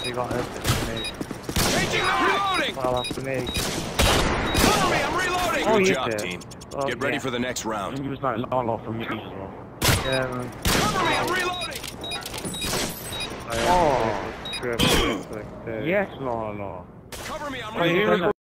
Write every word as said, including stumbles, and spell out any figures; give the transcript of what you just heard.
He got everything. Changing now! Reloading! Well, after me. Follow me, I'm reloading! Oh, Good you job, did. team. Oh, Get ready yeah. for the next round. He was like long off from me as well. Yeah, man. Cover me, I'm reloading! Oh. Yes, Lala. Cover me, I'm Oh, you reloading!